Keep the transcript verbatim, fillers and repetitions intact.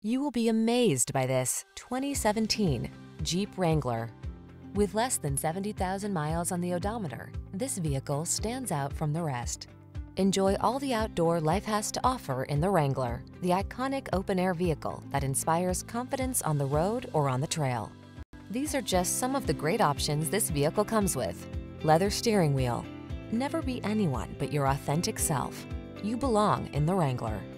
You will be amazed by this twenty seventeen Jeep Wrangler. With less than seventy thousand miles on the odometer, this vehicle stands out from the rest. Enjoy all the outdoor life has to offer in the Wrangler, the iconic open-air vehicle that inspires confidence on the road or on the trail. These are just some of the great options this vehicle comes with: leather steering wheel. Never be anyone but your authentic self. You belong in the Wrangler.